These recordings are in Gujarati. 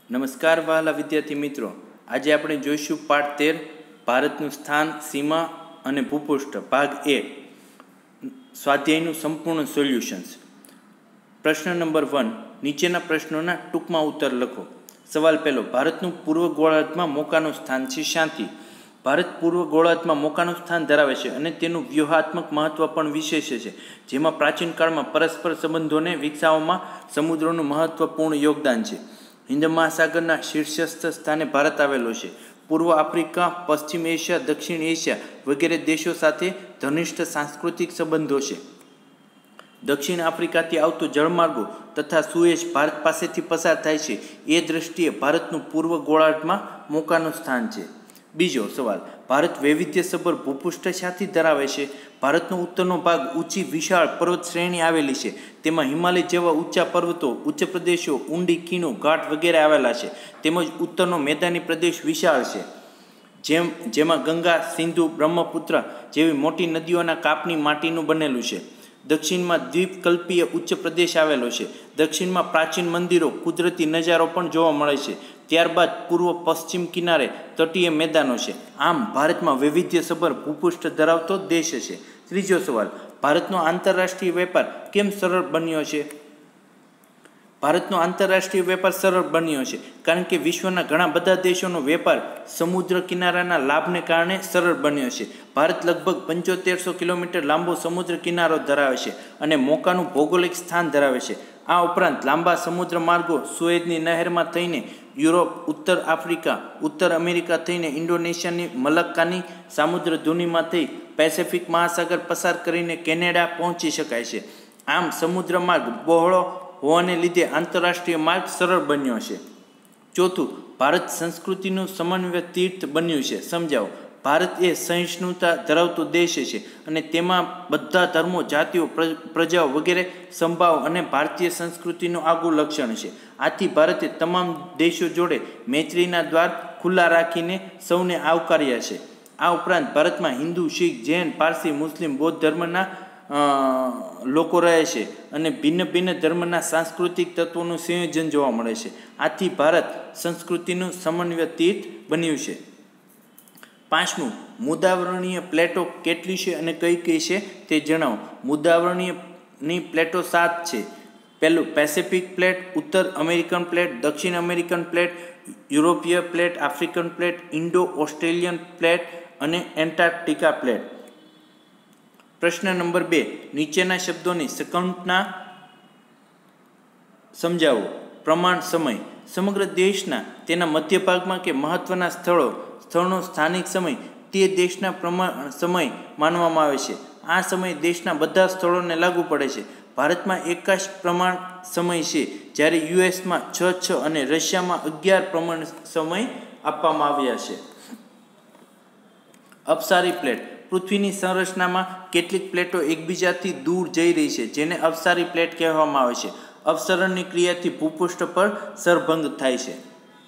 નમસ્કાર વહાલા વિદ્યાર્થી મિત્રો, આજે આપણે જોઈશું પાઠ 13 ભારતનું સ્થાન, સીમા અને ભૂપૃષ્ઠ ભાગ 1 સ્વાધ્યાયનું સંપૂર્ણ સોલ્યુશન્સ. પ્રશ્ન નંબર 1, નીચેના પ્રશ્નોના ટૂંકમાં ઉત્તર લખો. સવાલ પહેલો, ભારતનું પૂર્વ ગોળાર્ધમાં મોકાનું સ્થાન છે શાંતિ. ભારત પૂર્વ ગોળાર્ધમાં મોકાનું સ્થાન ધરાવે છે અને તેનું વ્યૂહાત્મક મહત્વ પણ વિશેષ છે, જેમાં પ્રાચીન કાળમાં પરસ્પર સંબંધોને વિકસાવવામાં સમુદ્રનું મહત્વપૂર્ણ યોગદાન છે. હિન્દ મહાસાગરના શીર્ષસ્થ સ્થાને ભારત આવેલો છે. પૂર્વ આફ્રિકા, પશ્ચિમ એશિયા, દક્ષિણ એશિયા વગેરે દેશો સાથે ઘનિષ્ઠ સાંસ્કૃતિક સંબંધો છે. દક્ષિણ આફ્રિકાથી આવતો જળમાર્ગો તથા સુએઝ ભારત પાસેથી પસાર થાય છે. એ દૃષ્ટિએ ભારતનું પૂર્વ ગોળાર્ધમાં મોકાનું સ્થાન છે. બીજો સવાલ, ભારત વૈવિધ્યસભર ભૂપૃષ્ઠ સાથે ધરાવે છે. ભારતનો ઉત્તરનો ભાગ ઊંચી વિશાળ પર્વત શ્રેણી આવેલી છે. તેમાં હિમાલય જેવા ઊંચા પર્વતો, ઉચ્ચ પ્રદેશો, ઊંડી ખીણો, ઘાટ વગેરે આવેલા છે. તેમજ ઉત્તરનો મેદાની પ્રદેશ વિશાળ છે, જેમાં ગંગા, સિંધુ, બ્રહ્મપુત્ર જેવી મોટી નદીઓના કાપની માટીનું બનેલું છે. દક્ષિણમાં દ્વીપકલ્પીય ઉચ્ચ પ્રદેશ આવેલો છે. દક્ષિણમાં પ્રાચીન મંદિરો, કુદરતી નજારો પણ જોવા મળે છે. ત્યારબાદ પૂર્વ પશ્ચિમ કિનારે તટીય મેદાનો છે. આમ ભારતમાં વૈવિધ્યસભર ભૂપૃષ્ઠ ધરાવતો દેશ છે. ત્રીજો સવાલ, ભારતનો આંતરરાષ્ટ્રીય વેપાર કેમ સરળ બન્યો છે? ભારતનો આંતરરાષ્ટ્રીય વેપાર સરળ બન્યો છે કારણ કે વિશ્વના ઘણા બધા દેશોનો વેપાર સમુદ્ર કિનારાના લાભને કારણે સરળ બન્યો છે. ભારત લગભગ 7500 કિલોમીટર લાંબો સમુદ્ર કિનારો ધરાવે છે અને મોકાનું ભૌગોલિક સ્થાન ધરાવે છે. આ ઉપરાંત લાંબા સમુદ્ર માર્ગો સુએઝની નહેરમાં થઈને યુરોપ, ઉત્તર આફ્રિકા, ઉત્તર અમેરિકા થઈને ઇન્ડોનેશિયાની મલક્કાની સામુદ્રધુનીમાં થઈ પેસિફિક મહાસાગર પસાર કરીને કેનેડા પહોંચી શકાય છે. આમ સમુદ્ર માર્ગ બહોળો હોવાને લીધે આંતરરાષ્ટ્રીય માર્ગ સરળ બન્યો છે. ચોથું, ભારત સંસ્કૃતિનું સમન્વય તીર્થ બન્યું છે. સમજાવો. ભારત એ સહિષ્ણુતા ધરાવતો દેશ છે અને તેમાં બધા ધર્મો, જાતિઓ, પ્રજાઓ વગેરે સંભાવ અને ભારતીય સંસ્કૃતિનું આગવું લક્ષણ છે. આથી ભારતે તમામ દેશો જોડે મૈત્રીના દ્વાર ખુલ્લા રાખીને સૌને આવકાર્યા છે. આ ઉપરાંત ભારતમાં હિન્દુ, શીખ, જૈન, પારસી, મુસ્લિમ, બૌદ્ધ ધર્મના લોકો રહે છે અને ભિન્ન ભિન્ન ધર્મના સાંસ્કૃતિક તત્વોનું સંયોજન જોવા મળે છે. આથી ભારત સંસ્કૃતિનું સમન્વય તીર્થ બન્યું છે. પાંચમું, મુદાવરણીય પ્લેટો કેટલી છે અને કઈ કઈ છે તે જણાવો. મુદાવરણીયની પ્લેટો 7 છે. પહેલું, પેસિફિક પ્લેટ, ઉત્તર અમેરિકન પ્લેટ, દક્ષિણ અમેરિકન પ્લેટ, યુરોપીય plate, African plate, Indo Australian plate અને એન્ટાર્કટિકા પ્લેટ. પ્રશ્ન નંબર 2, નીચેના શબ્દોની સંકલ્પના સમજાવો. પ્રમાણ સમય. સમગ્ર દેશના તેના મધ્ય ભાગમાં કે મહત્વના સ્થળનો સ્થાનિક સમય તે દેશના પ્રમાણ સમય માનવામાં આવે છે. આ સમય દેશના બધા સ્થળોને લાગુ પડે છે. ભારતમાં 21 પ્રમાણ સમય છે, જ્યારે યુએસમાં 6 અને રશિયામાં 11 પ્રમાણ સમય આપવામાં આવ્યા છે. અપસારી પ્લેટ. પૃથ્વીની સંરચનામાં કેટલીક પ્લેટો એકબીજાથી દૂર જઈ રહી છે, જેને અપસારી પ્લેટ કહેવામાં આવે છે. અપસરણની ક્રિયાથી ભૂપૃષ્ઠ પર સરભંગ થાય છે.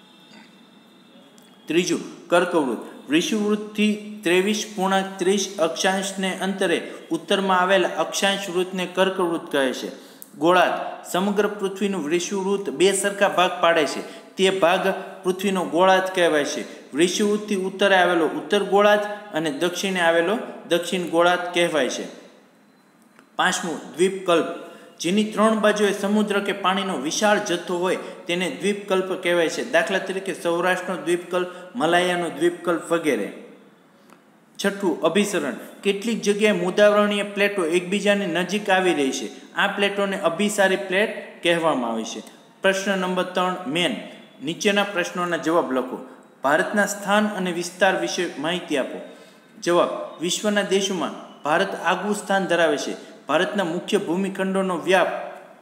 ત્રીજું, કર્કવૃત્ત. વિષુવવૃત્તથી 23.30 અક્ષાંશને અંતરે ઉત્તરમાં આવેલા અક્ષાંશ વૃત્તને કર્કવૃત્ત કહે છે. ગોળાર્ધ. સમગ્ર પૃથ્વીનું વિષુવવૃત્ત 2 સરખા ભાગ પાડે છે. તે ભાગ પૃથ્વીનો ગોળાર્ધ કહેવાય છે. વિષુવવૃત્તથી ઉત્તરે આવેલો ઉત્તર ગોળાર્ધ અને દક્ષિણે આવેલો દક્ષિણ ગોળાર્ધ કહેવાય છે. પાંચમું, દ્વીપકલ્પ. જેની 3 બાજુએ સમુદ્ર કે પાણીનો વિશાળ જથ્થો હોય તેને દ્વીપકલ્પ કહેવાય છે. દાખલા તરીકે સૌરાષ્ટ્રનો દ્વીપકલ્પ, મલાયાનો દ્વીપકલ્પ વગેરે. છઠ્ઠું, અભિસરણ. કેટલીક જગ્યાએ મુદાવરણીય પ્લેટો એકબીજાની નજીક આવી રહી છે. આ પ્લેટોને અભિસારી પ્લેટ કહેવામાં આવે છે. પ્રશ્ન નંબર 3, મેન. નીચેના પ્રશ્નોના જવાબ લખો. ભારતના સ્થાન અને વિસ્તાર વિશે માહિતી આપો. જવાબ. વિશ્વના દેશોમાં ભારત આગવું સ્થાન ધરાવે છે. ભારતના મુખ્ય ભૂમિખંડોનો વ્યાપ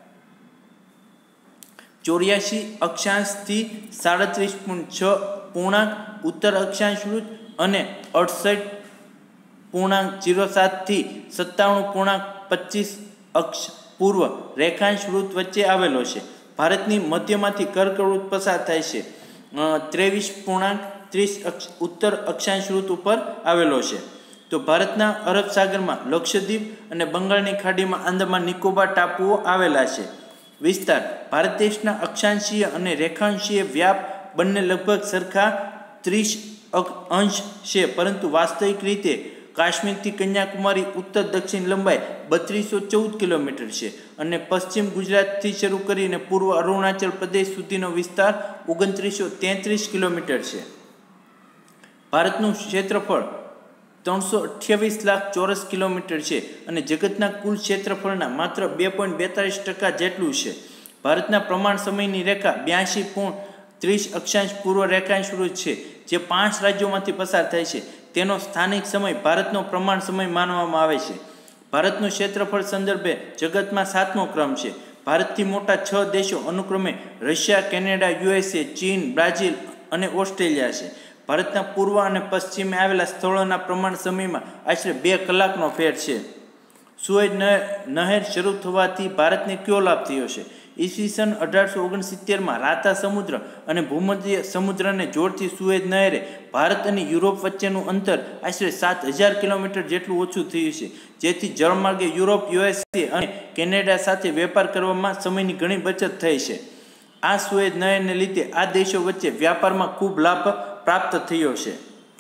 84 અક્ષાંશથી 37.6 પૂર્ણાંક ઉત્તર અક્ષાંશ વૃત્ત અને 68.07 થી 57.25 અક્ષ પૂર્વ રેખાંશ વૃત્ત વચ્ચે આવેલો છે. ભારતની મધ્યમાંથી કર્કવૃત્ત પસાર થાય છે. 23.30 ઉત્તર અક્ષાંશ વૃત્ત ઉપર આવેલો છે. તો ભારતના અરબ સાગરમાં લક્ષદ્વીપ અને બંગાળની ખાડીમાં આંદામાન નિકોબાર ટાપુઓ આવેલા છે. વિસ્તાર ભારત દેશના અક્ષાંશીય અને રેખાંશીય વ્યાપ બંને લગભગ સરખા 30 છે, પરંતુ વાસ્તવિક રીતે કાશ્મીરથી કન્યાકુમારી ઉત્તર દક્ષિણ લંબાઈ 3214 કિલોમીટર છે અને પશ્ચિમ ગુજરાતથી શરૂ કરીને પૂર્વ અરુણાચલ પ્રદેશ સુધીનો વિસ્તાર 2933 કિલોમીટર છે. ભારતનું ક્ષેત્રફળ 328 લાખ ચોરસ કિલોમીટર છે અને જગતના કુલ ક્ષેત્રફળના માત્ર 2.42% જેટલું છે. ભારતના પ્રમાણ સમયની રેખા 82.30 અક્ષાંશ પૂર્વ રેખાંશ છે, જે 5 રાજ્યોમાંથી પસાર થાય છે. તેનો સ્થાનિક સમય ભારતનો પ્રમાણ સમય માનવામાં આવે છે. ભારતનું ક્ષેત્રફળ સંદર્ભે જગતમાં 7મો ક્રમ છે. ભારતથી મોટા 6 દેશો અનુક્રમે રશિયા, કેનેડા, USA, ચીન, બ્રાઝિલ અને ઓસ્ટ્રેલિયા છે. ભારતના પૂર્વ અને પશ્ચિમે આવેલા સ્થળોના પ્રમાણ સમયમાં આશરે 2 કલાકનો ફેર છે. સુએઝ નહેર શરૂ થવાથી ભારતને કયો લાભ થયો છે? ઈસવીસન 1869માં રાતા સમુદ્ર અને ભૂમધ્ય સમુદ્રને જોડતી સુએઝ નહેરે ભારત અને યુરોપ વચ્ચેનું અંતર આશરે 7000 કિલોમીટર જેટલું ઓછું થયું છે, જેથી જળમાર્ગે યુરોપ, USA અને કેનેડા સાથે વેપાર કરવામાં સમયની ઘણી બચત થઈ છે. આ સુએઝ નહેરને લીધે આ દેશો વચ્ચે વ્યાપારમાં ખૂબ લાભ પ્રાપ્ત થયો છે.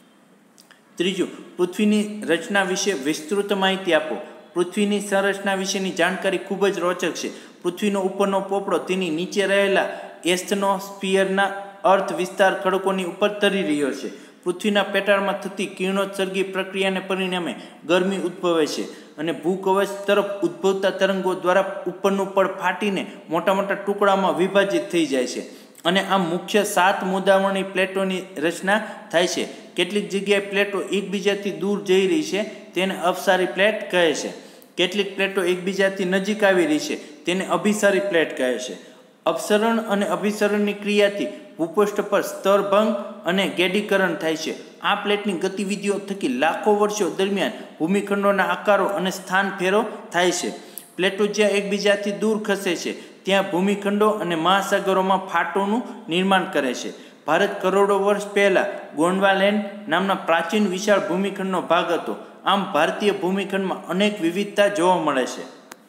ત્રીજું, પૃથ્વીની રચના વિશે વિસ્તૃત માહિતી આપો. પૃથ્વીની સંરચના વિશેની જાણકારી ખૂબ જ રોચક છે. પૃથ્વીનો ઉપરનો પોપડો તેની નીચે રહેલા એસ્થનોસ્ફિયરના અર્ધ વિસ્તાર ખડકોની ઉપર તરી રહ્યો છે. પૃથ્વીના પેટાળમાં થતી કિરણોત્સર્ગી પ્રક્રિયાને પરિણામે ગરમી ઉદ્ભવે છે અને ભૂકવચ તરફ ઉદ્ભવતા તરંગો દ્વારા ઉપરનું પડ ફાટીને મોટા મોટા ટુકડામાં વિભાજિત થઈ જાય છે અને આમ મુખ્ય 7 મુદ્દામણી પ્લેટોની રચના થાય છે. કેટલીક જગ્યાએ પ્લેટો એકબીજાથી દૂર જઈ રહી છે, તેને અપસારી પ્લેટ કહે છે. કેટલીક પ્લેટો એકબીજાથી નજીક આવી રહી છે, તેને અભિસારી પ્લેટ કહે છે. અપસરણ અને અભિસરણની ક્રિયાથી ભૂપૃષ્ઠ પર સ્તરભંગ અને ગેડીકરણ થાય છે. આ પ્લેટની ગતિવિધિઓ થકી લાખો વર્ષો દરમિયાન ભૂમિખંડોના આકારો અને સ્થાન ફેરો થાય છે. પ્લેટો જ્યાં એકબીજાથી દૂર ખસે છે ત્યાં ભૂમિખંડો અને મહાસાગરોમાં ફાટોનું નિર્માણ કરે છે. ભારત કરોડો વર્ષ પહેલાં ગોંડવાલેન્ડ નામના પ્રાચીન વિશાળ ભૂમિખંડનો ભાગ હતો. આમ ભારતીય ભૂમિખંડમાં અનેક વિવિધતા જોવા મળે છે.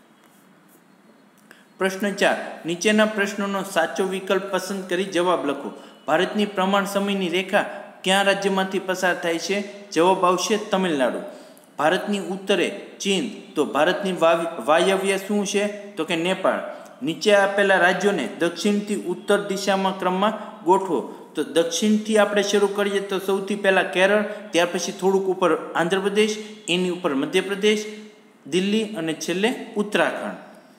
પ્રશ્ન 4. નીચેના પ્રશ્નોનો સાચો વિકલ્પ પસંદ કરી જવાબ લખો. ભારતની પ્રમાણ સમયની રેખા કયા રાજ્યમાંથી પસાર થાય છે? જવાબ આવશે તમિલનાડુ. ભારતની ઉત્તરે ચીન, તો ભારતની વાયવ્ય શું છે? તો કે નેપાળ. નીચે આપેલા રાજ્યોને દક્ષિણથી ઉત્તર દિશામાં ક્રમમાં ગોઠવો. તો દક્ષિણથી આપણે શરૂ કરીએ તો સૌથી પહેલાં કેરળ, ત્યાર પછી થોડુંક ઉપર આંધ્રપ્રદેશ, એની ઉપર મધ્યપ્રદેશ, દિલ્હી અને છેલ્લે ઉત્તરાખંડ.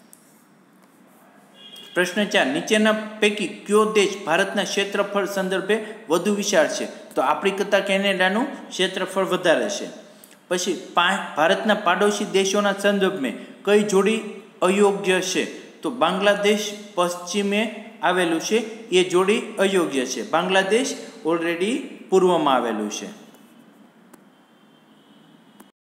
પ્રશ્ન 4. નીચેના પૈકી કયો દેશ ભારતના ક્ષેત્રફળ સંદર્ભે વધુ વિશાળ છે? તો આપણી કરતાં કેનેડાનું ક્ષેત્રફળ વધારે છે. પછી ભારતના પાડોશી દેશોના સંદર્ભમાં કઈ જોડી અયોગ્ય છે? તો બાંગ્લાદેશ પશ્ચિમે આવેલું છે, એ જોડી અયોગ્ય છે. બાંગ્લાદેશ ઓલરેડી પૂર્વમાં આવેલું છે.